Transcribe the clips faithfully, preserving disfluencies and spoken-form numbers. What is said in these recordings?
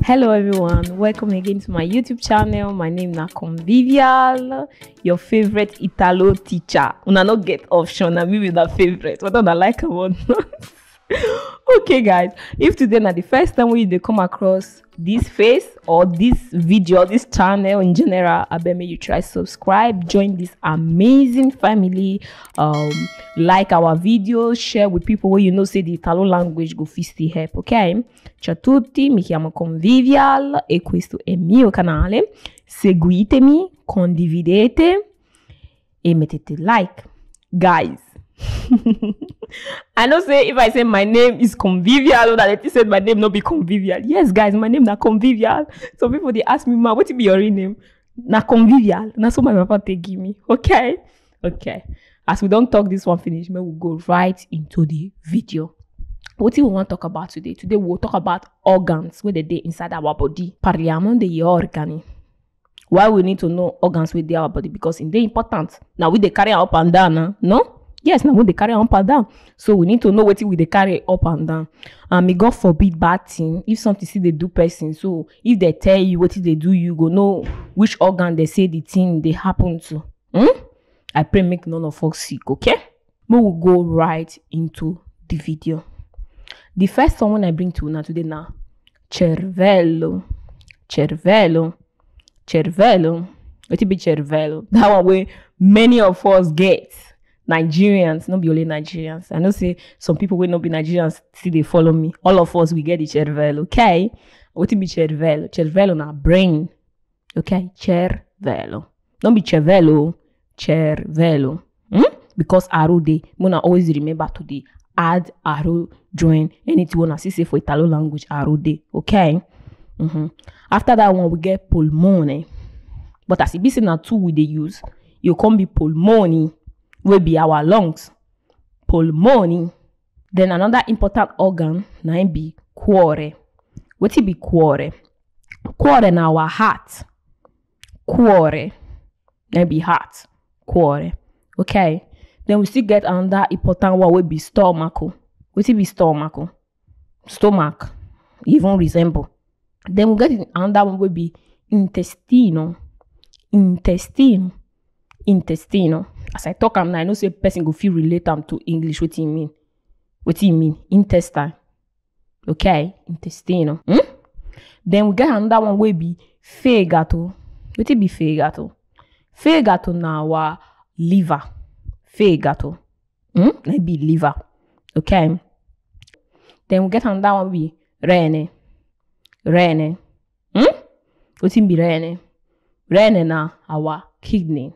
Hello everyone, welcome again to my YouTube channel. My name is Convivial, your favorite Italo teacher. Una not get option, and maybe that favorite. What do I like about? Okay guys, if today na the first time we they come across this face or this video, this channel in general, I bet me you try subscribe, join this amazing family, um like our videos, share with people where you know say the Italo language go fit still help. Ok, ciao a tutti, mi chiamo Convivial e questo è il mio canale. Seguitemi, condividete e mettete like, guys. I know say if I say my name is Convivial, or that they said my name not be Convivial. Yes, guys, my name na Convivial. So people they ask me, ma, what be your real name? Na Convivial. Na so my papa they give me. Okay, okay. As we don't talk this one finish, we will go right into the video. What do we want to talk about today? Today we'll talk about organs where they dey inside our body. Parliamo degli organi. Why we need to know organs with our body? Because in they important. Now we they carry up and down, huh? No? Yes, now we they carry up and down. So we need to know what we they carry up and down. And may God forbid bad thing. If something see they do person, so if they tell you what they do, you go know which organ they say the thing they happen to. Hmm? I pray make none of us sick, okay? We will go right into the video. The first one I bring to you now today now, cervello, cervello, cervello. What it be cervello? That one way many of us get. Nigerians, not be only Nigerians. I know say some people will not be Nigerians, see they follow me. All of us we get the cervello, okay? What it be cervello? Cervello na brain, okay? Cervello. Don't be cervello, cervello. Hmm? Because arrow dey, mona always remember to the add arrow join anything wanna see say for Italo language arrow dey, okay? Mm-hmm. After that one we get polmone, but as it be say na two we dey use, you come be polmoni. Will be our lungs, polmoni. Then another important organ na be cuore. What it be cuore? Cuore na our heart. Cuore na be heart. Cuore. Okay. Then we still get another important one will be stomach. What it be stomach? Stomach. Even resemble. Then we get another one will be intestino. Intestino. Intestino. As I talk, I'm now I know say person go feel relate them to English. What do you mean? What do you mean? Intestine. Okay, intestino. Hmm? Then we get another one will be fegato. What it be fegato? Fegato na our liver. Fegato. Hmm? Maybe liver. Okay. Then we get another one will be rene. Rene. Hmm? What it be rene? Rene na our kidney.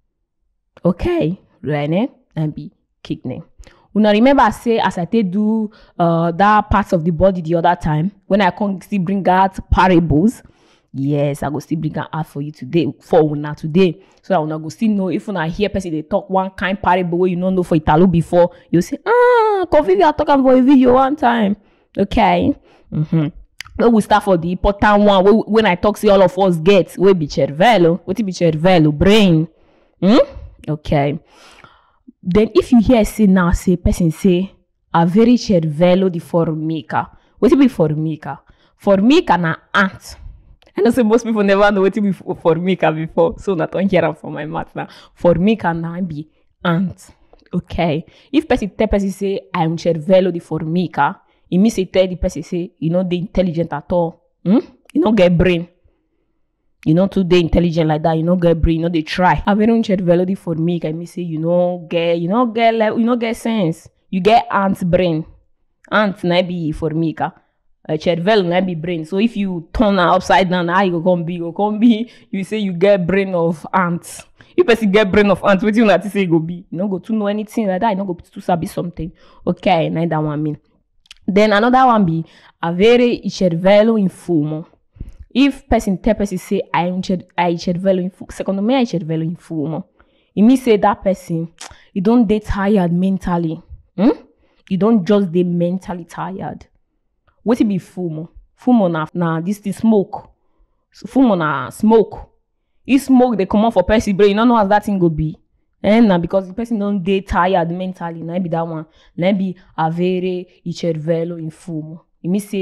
Okay, rene and be kidney. Una remember I say as I take do uh that part of the body the other time when I can still bring out parables. Yes, I go still bring out for you today for una today. So that una go still know if una hear person they talk one kind parable where you don't know for Italo before, you say, ah, Convivial talking for a video one time. Okay. Mm-hmm. Then we start for the important one when, when I talk say all of us get we be cervello. What it be cervello? Brain. Hmm? Okay. Then if you hear say now say person say a very cervello di formica. What it be formica? Formica na ant. I know say most people never know what it be formica before. So not don't hear it from my mouth now. Formica na be ant. Okay. If person tell person say I'm cervello di formica, it means say tell the person say you know they intelligent at all. Hmm? You don't get brain. You know, today intelligent like that, you know, get brain, you know, they try. I've been on cervello di formica. I mean, say, you know, get, you know, get, you know, get sense. You get ant's brain. Ant na be formica. Uh, cervello na be brain. So if you turn her upside down, how you go come be, you go come be, you say you get brain of ants. If person get brain of ants, what you want to say go be? You don't go to know anything like that. You don't go to sabi something. Okay, now that one mean. Then another one be avere il cervello in fumo. If person tell person say I am I cervello in fumo, secondo me I cervello in fumo. It means say that person, you don't dey tired mentally. Hmm? You don't just dey mentally tired. What it be fumo? Fumo na na this the smoke. So fumo na smoke. If smoke they come out for person brain, you don't know how that thing go be. And now because the person don't dey tired mentally, now be that one. Now be avere il cervello in fumo. It means say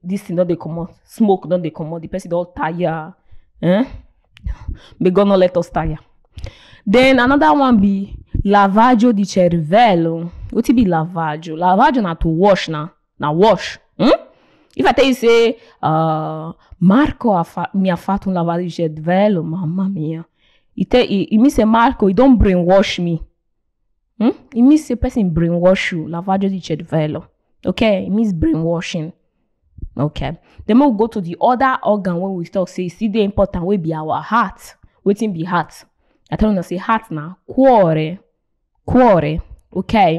this thing don't they come out, smoke don't they come out, the person don't tire. Eh? May God not let us tire. Then another one be lavaggio di cervello. What it be lavaggio? Lavaggio na to wash na. Na wash. Hmm? If I tell you say, uh, Marco ha fa- mi ha fatto un lavaggio di cervello, mamma mia. It, it, it means say Marco, he don't brainwash me. Hmm? It means say person brainwash you. Lavaggio di cervello. Okay? It means brainwashing. Okay. Then we'll go to the other organ when we talk say, see the important will be our heart. Waiting be heart. I tell you to say heart now. Cuore. Cuore. Okay.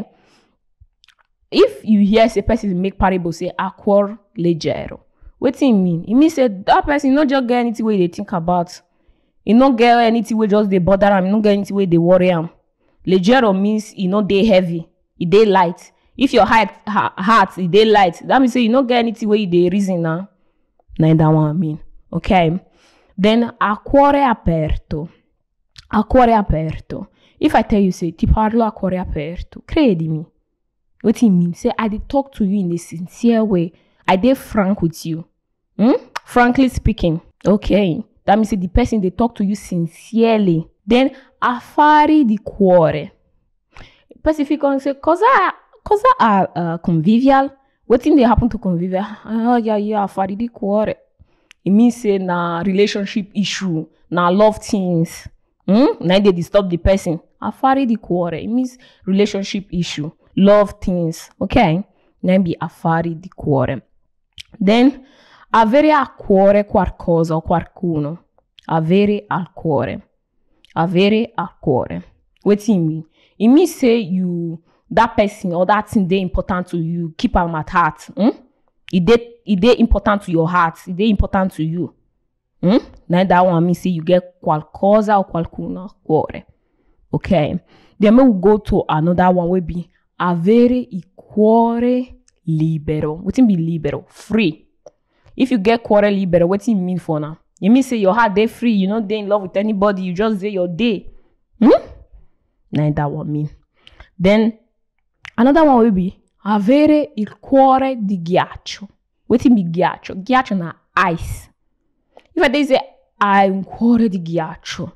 If you hear say person make parable say a cuore leggero. What do you mean? It means say that person not just get anything where they think about. He not get anything where just they bother him. He not get anything where they worry him. Leggero means he not they heavy. He they light. If your heart ha, heart is they light, that means say you not get anything where you they reason now. Nah, that one I mean. Okay. Then a cuore aperto. A cuore aperto. If I tell you say ti parlo a cuore aperto, credimi. What it mean? Say I did talk to you in a sincere way. I did frank with you. Hmm? Frankly speaking. Okay. That means say the person they talk to you sincerely. Then affari di cuore. Pacifico say cosa cosa are uh, convivial. What thing they happen to convivial? Oh yeah yeah affari di cuore. It means say na relationship issue, na love things. Hmm? Now they disturb the person. Affari di cuore. It means relationship issue, love things. Okay? Now be affari di cuore. Then avere a cuore qualcosa o qualcuno. Avere al cuore. Avere al cuore. What do you mean? It means say you that person or that thing they important to you. Keep am at heart. Hmm? It they it they important to your heart. It they important to you. Hmm? Now that one means say you get qualcosa or qualcuno cuore. Okay. Then we will go to another one will be avere il cuore libero. What it be libero? Free. If you get cuore libero, what it mean for now? You mean say your heart they free, you not they in love with anybody, you just say your day. Hmm? Now that one mean. Then another one will be avere il cuore di ghiaccio. What it be ghiaccio? Ghiaccio na ice. If I say hai un cuore di ghiaccio.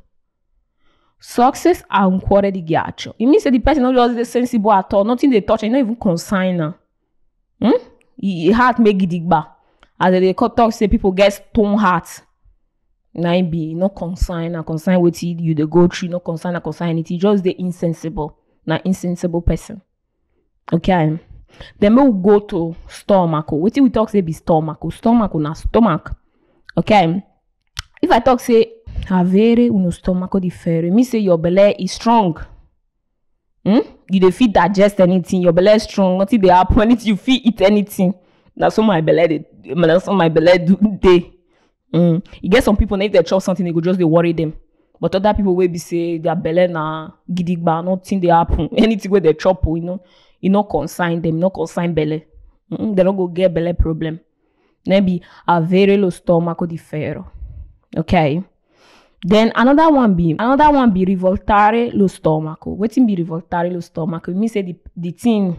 Success ha un cuore di ghiaccio. It means that the person not just sensible at all. Nothing they touch, and not even consign her. Hmm? Your heart make gidigba. As they talk say people get stone hearts. Now it be no consign or consign with it you they go through, no consign or consign it. Just the insensible. Na insensible person. Okay. Then we will go to stomach. What we talk say be stomach. Stomach na stomach. Okay. If I talk say avere uno stomaco di ferro, it means say your belly is strong. Hmm? You dey fit digest anything. Your belly is strong. Nothing they happen. Anything you fit eat anything. That's what my belly. That's what my belly do day. Mm. You get some people if they chop something they go just they worry them. But other people will be say their belly na gidigba. Nothing they happen. Anything where they chop, you know, you not consign them. Not consign belly. Mm-hmm. They don't go get belly problem. Maybe avere lo stomaco di ferro. Okay. Then another one be another one be rivoltare lo stomaco. What be rivoltare lo stomaco? It means say the the thing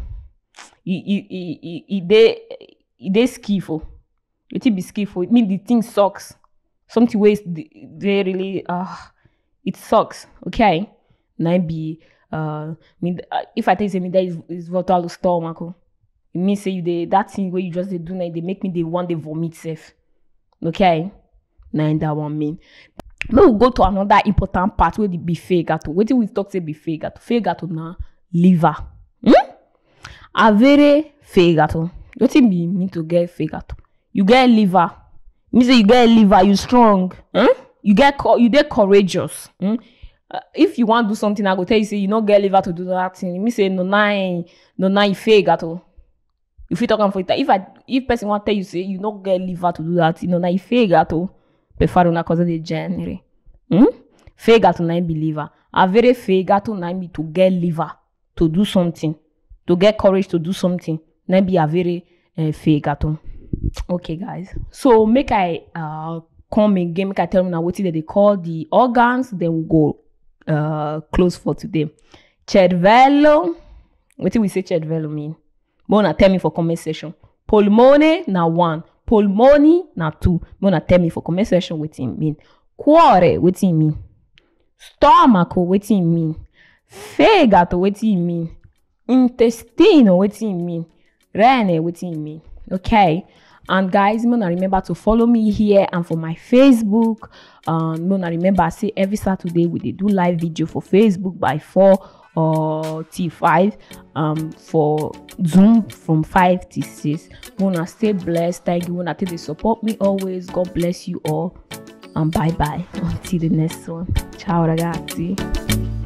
it they it they skillful. It be skillful. It means the thing sucks. Something ways they really uh it sucks. Okay. Now be uh mean if I tell you me that is is rivoltare lo stomaco. It means say you they that thing where you just they do now they make me they want they vomit safe. Okay. Now that one mean. Now we'll go to another important part where the be fegato. What do we talk say be fegato? Fegato na liver. Hmm? Avere fegato. What it be mean to get fegato? You get liver. Means you get liver, you strong. Hmm? You get you get courageous. Hmm? Uh, if you want to do something, I go tell you say you not get liver to do that thing. It means say no nine no nine fegato. If you talk for it, if I if person want tell you say you not get liver to do that, you know nine fegato. Per fare una cosa del genere. Hmm? Fegato na be liver. Avere fegato na be to get liver. To do something. To get courage to do something. Na be avere uh, fegato. Okay, guys. So, make I uh, come again. Make I tell you now what they call the organs. Then we'll go uh, close for today. Cervello. What do we say cervello mean? Bona, tell me for comment section. Polmone na one. Polmoni na two. Mona tell me for comment section wetin mean. Cuore wetin mean. Stomaco wetin mean. Fegato wetin mean. Intestino wetin mean. Rene wetin mean. Okay. And guys, Mona remember to follow me here and for my Facebook. Um, Mona remember say every Saturday we dey do live video for Facebook by four or till five. Um, for Zoom from five to six. Mona stay blessed. Thank you. Mona take dey support me always. God bless you all. And bye bye until the next one. Ciao ragazzi.